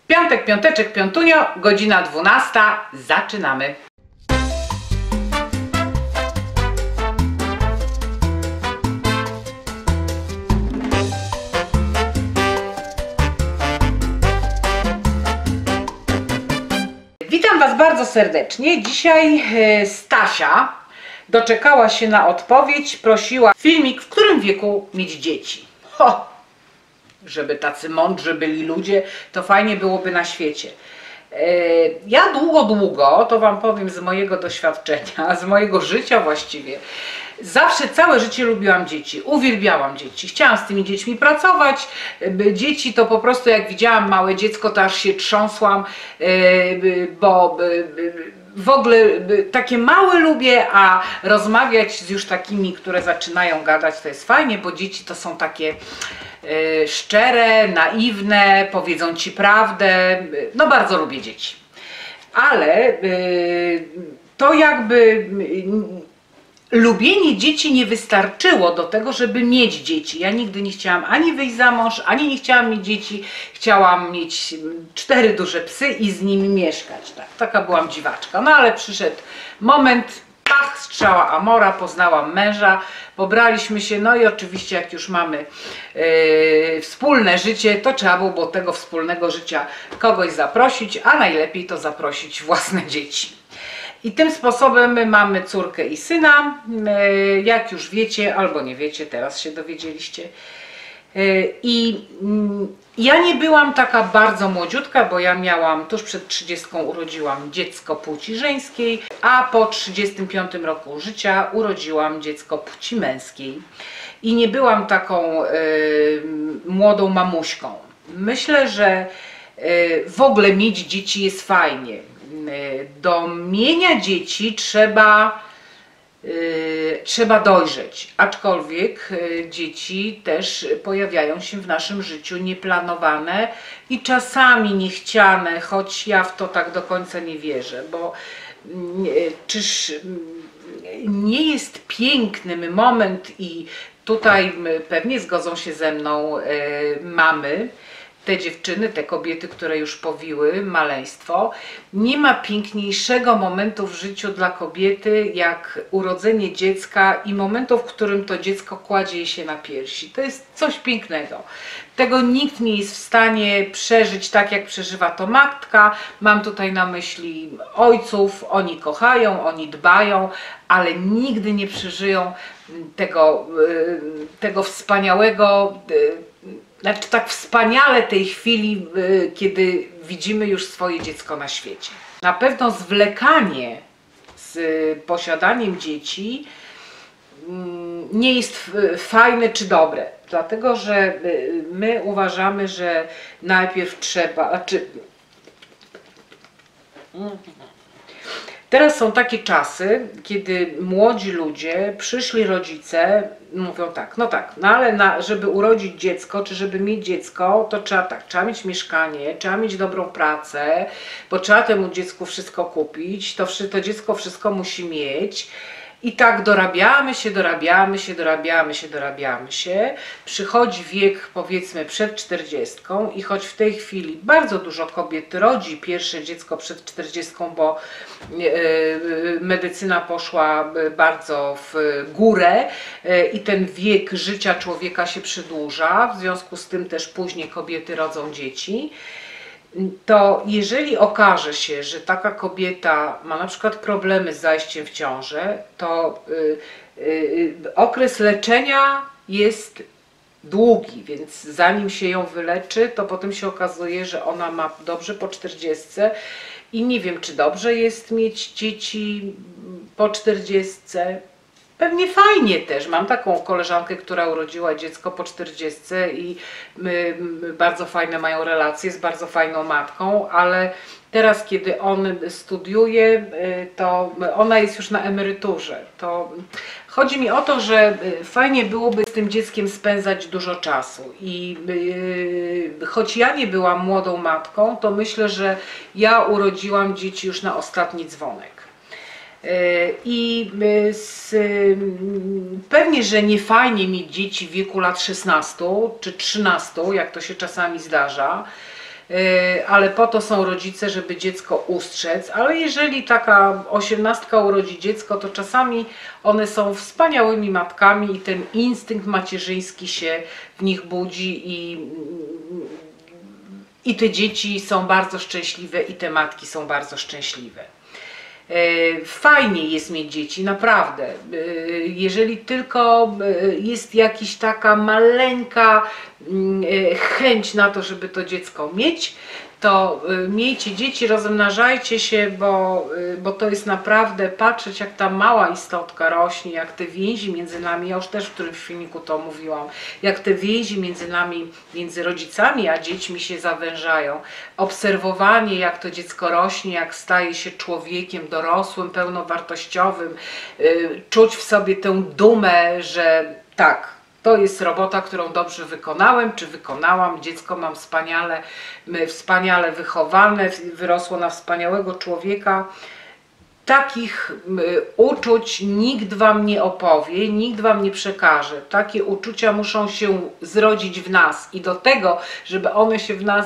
Piątek, piąteczek, piątunio, godzina 12. Zaczynamy. Witam Was bardzo serdecznie. Dzisiaj Stasia doczekała się na odpowiedź. Prosiła filmik, w którym wieku mieć dzieci. Żeby tacy mądrzy byli ludzie, to fajnie byłoby na świecie. Ja długo, to Wam powiem z mojego doświadczenia, z mojego życia właściwie, zawsze całe życie lubiłam dzieci, uwielbiałam dzieci, chciałam z tymi dziećmi pracować. Dzieci to po prostu, jak widziałam małe dziecko, to aż się trząsłam, bo w ogóle takie małe lubię, a rozmawiać z już takimi, które zaczynają gadać, to jest fajnie, bo dzieci to są takie szczere, naiwne, powiedzą Ci prawdę. No bardzo lubię dzieci. Ale to jakby lubienie dzieci nie wystarczyło do tego, żeby mieć dzieci. Ja nigdy nie chciałam ani wyjść za mąż, ani nie chciałam mieć dzieci. Chciałam mieć 4 duże psy i z nimi mieszkać. Tak, taka byłam dziwaczka. No ale przyszedł moment, pach, strzała Amora, poznałam męża, pobraliśmy się, no i oczywiście jak już mamy wspólne życie, to trzeba było do tego wspólnego życia kogoś zaprosić, a najlepiej to zaprosić własne dzieci. I tym sposobem my mamy córkę i syna, jak już wiecie, albo nie wiecie, teraz się dowiedzieliście. I ja nie byłam taka bardzo młodziutka, bo ja miałam, tuż przed 30 urodziłam dziecko płci żeńskiej, a po 35 roku życia urodziłam dziecko płci męskiej. I nie byłam taką młodą mamuśką. Myślę, że w ogóle mieć dzieci jest fajnie. Do mienia dzieci trzeba dojrzeć, aczkolwiek dzieci też pojawiają się w naszym życiu nieplanowane i czasami niechciane, choć ja w to tak do końca nie wierzę, bo czyż nie jest piękny moment i tutaj pewnie zgodzą się ze mną mamy, te dziewczyny, te kobiety, które już powiły maleństwo, nie ma piękniejszego momentu w życiu dla kobiety jak urodzenie dziecka i momentu, w którym to dziecko kładzie się na piersi. To jest coś pięknego. Tego nikt nie jest w stanie przeżyć tak, jak przeżywa to matka. Mam tutaj na myśli ojców, oni kochają, oni dbają, ale nigdy nie przeżyją tego wspaniałego, znaczy tak wspaniale tej chwili, kiedy widzimy już swoje dziecko na świecie. Na pewno zwlekanie z posiadaniem dzieci nie jest fajne czy dobre, dlatego że my uważamy, że najpierw trzeba, teraz są takie czasy, kiedy młodzi ludzie, przyszli rodzice mówią tak, no ale żeby urodzić dziecko, czy żeby mieć dziecko, to trzeba mieć mieszkanie, trzeba mieć dobrą pracę, bo trzeba temu dziecku wszystko kupić, to dziecko wszystko musi mieć. I tak dorabiamy się, przychodzi wiek powiedzmy przed 40 i choć w tej chwili bardzo dużo kobiet rodzi pierwsze dziecko przed 40, bo medycyna poszła bardzo w górę i ten wiek życia człowieka się przedłuża, w związku z tym też później kobiety rodzą dzieci. To jeżeli okaże się, że taka kobieta ma na przykład problemy z zajściem w ciążę, to okres leczenia jest długi, więc zanim się ją wyleczy, to potem się okazuje, że ona ma dobrze po 40 i nie wiem, czy dobrze jest mieć dzieci po 40. Pewnie fajnie też. Mam taką koleżankę, która urodziła dziecko po 40 i bardzo fajne mają relacje z bardzo fajną matką, ale teraz, kiedy on studiuje, to ona jest już na emeryturze. To chodzi mi o to, że fajnie byłoby z tym dzieckiem spędzać dużo czasu i choć ja nie byłam młodą matką, to myślę, że ja urodziłam dzieci już na ostatni dzwonek. I pewnie, że nie fajnie mieć dzieci w wieku lat 16 czy 13, jak to się czasami zdarza, ale po to są rodzice, żeby dziecko ustrzec. Ale jeżeli taka 18 urodzi dziecko, to czasami one są wspaniałymi matkami i ten instynkt macierzyński się w nich budzi i te dzieci są bardzo szczęśliwe i te matki są bardzo szczęśliwe. Fajnie jest mieć dzieci, naprawdę. Jeżeli tylko jest jakaś taka maleńka chęć na to, żeby to dziecko mieć, to miejcie dzieci, rozmnażajcie się, bo to jest naprawdę patrzeć, jak ta mała istotka rośnie, jak te więzi między nami, ja już też w którymś filmiku to mówiłam, jak te więzi między nami, między rodzicami a dziećmi się zawężają. Obserwowanie, jak to dziecko rośnie, jak staje się człowiekiem dorosłym, pełnowartościowym, czuć w sobie tę dumę, że tak, to jest robota, którą dobrze wykonałem, czy wykonałam. Dziecko mam wspaniale wychowane, wyrosło na wspaniałego człowieka. Takich uczuć nikt wam nie opowie, nikt wam nie przekaże. Takie uczucia muszą się zrodzić w nas i do tego, żeby one się w nas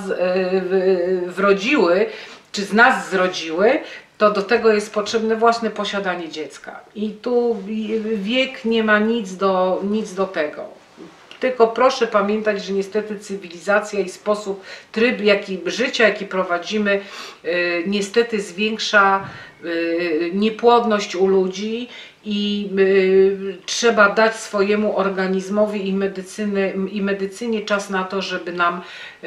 wrodziły, czy z nas zrodziły, to do tego jest potrzebne właśnie posiadanie dziecka. I tu wiek nie ma nic do tego. Tylko proszę pamiętać, że niestety cywilizacja i sposób, tryb życia, jaki prowadzimy, niestety zwiększa niepłodność u ludzi i trzeba dać swojemu organizmowi i medycynie czas na to, żeby nam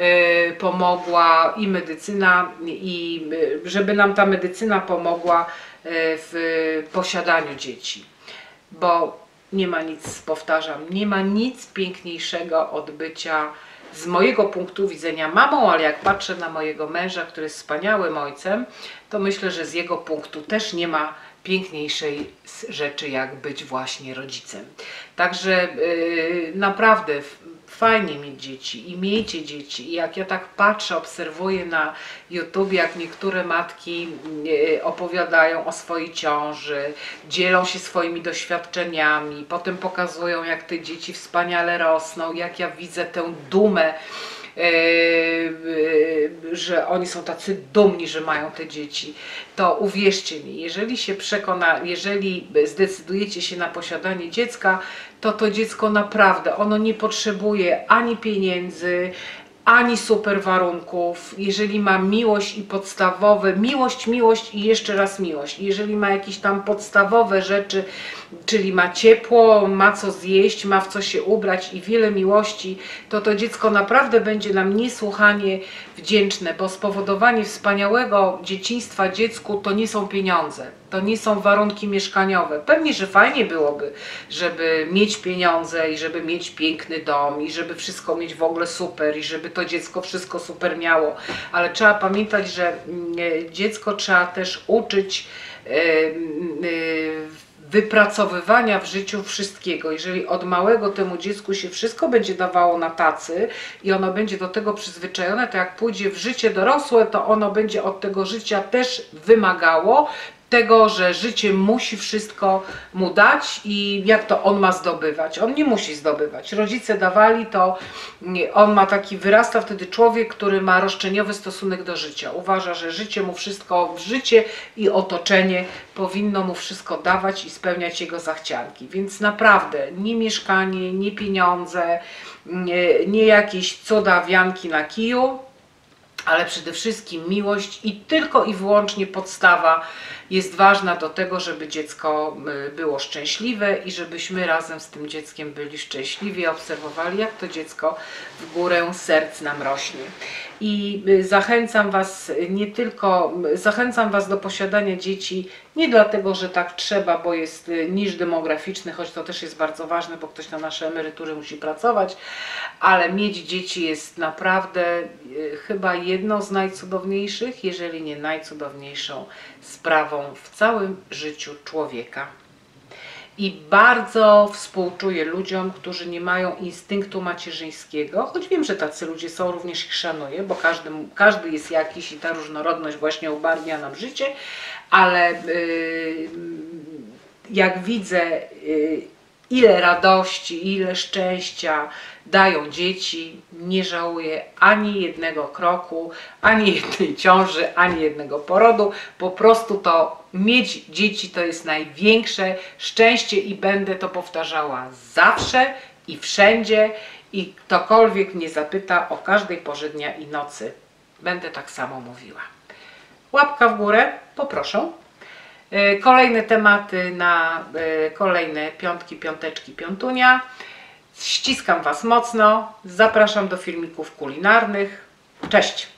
pomogła i medycyna, i żeby nam ta medycyna pomogła w posiadaniu dzieci. Bo nie ma nic, powtarzam, nie ma nic piękniejszego od bycia z mojego punktu widzenia mamą, ale jak patrzę na mojego męża, który jest wspaniałym ojcem, to myślę, że z jego punktu też nie ma piękniejszej rzeczy, jak być właśnie rodzicem. Także naprawdę fajnie mieć dzieci i miejcie dzieci. I jak ja tak patrzę, obserwuję na YouTube, jak niektóre matki opowiadają o swojej ciąży, dzielą się swoimi doświadczeniami, potem pokazują, jak te dzieci wspaniale rosną, jak ja widzę tę dumę, że oni są tacy dumni, że mają te dzieci, to uwierzcie mi, jeżeli zdecydujecie się na posiadanie dziecka, to dziecko naprawdę, ono nie potrzebuje ani pieniędzy, ani super warunków. Jeżeli ma miłość i podstawowe, miłość i jeszcze raz miłość. Jeżeli ma jakieś tam podstawowe rzeczy, czyli ma ciepło, ma co zjeść, ma w co się ubrać i wiele miłości, to dziecko naprawdę będzie nam niesłychanie wdzięczne, bo spowodowanie wspaniałego dzieciństwa dziecku to nie są pieniądze, to nie są warunki mieszkaniowe. Pewnie, że fajnie byłoby, żeby mieć pieniądze i żeby mieć piękny dom i żeby wszystko mieć w ogóle super i żeby to dziecko wszystko super miało, ale trzeba pamiętać, że dziecko trzeba też uczyć wypracowywania w życiu wszystkiego. Jeżeli od małego temu dziecku się wszystko będzie dawało na tacy i ono będzie do tego przyzwyczajone, to jak pójdzie w życie dorosłe, to ono będzie od tego życia też wymagało tego, że życie musi wszystko mu dać i jak to on ma zdobywać. On nie musi zdobywać. Rodzice dawali, to on ma taki, wyrasta wtedy człowiek, który ma roszczeniowy stosunek do życia. Uważa, że życie i otoczenie powinno mu wszystko dawać i spełniać jego zachcianki. Więc naprawdę nie mieszkanie, nie pieniądze, nie jakieś cudawianki na kiju, ale przede wszystkim miłość i tylko i wyłącznie podstawa jest ważna do tego, żeby dziecko było szczęśliwe i żebyśmy razem z tym dzieckiem byli szczęśliwi, obserwowali, jak to dziecko w górę serc nam rośnie. I zachęcam Was do posiadania dzieci nie dlatego, że tak trzeba, bo jest niż demograficzny, choć to też jest bardzo ważne, bo ktoś na nasze emerytury musi pracować, ale mieć dzieci jest naprawdę chyba jedną z najcudowniejszych, jeżeli nie najcudowniejszą sprawą w całym życiu człowieka. I bardzo współczuję ludziom, którzy nie mają instynktu macierzyńskiego, choć wiem, że tacy ludzie są, również ich szanuję, bo każdy jest jakiś i ta różnorodność właśnie ubarwnia nam życie, ale jak widzę ile radości, ile szczęścia dają dzieci. Nie żałuję ani jednego kroku, ani jednej ciąży, ani jednego porodu. Po prostu to mieć dzieci to jest największe szczęście i będę to powtarzała zawsze i wszędzie. I ktokolwiek mnie zapyta o każdej porze dnia i nocy, będę tak samo mówiła. Łapka w górę, poproszę. Kolejne tematy na kolejne piątki, piąteczki, piątunia. Ściskam Was mocno. Zapraszam do filmików kulinarnych. Cześć!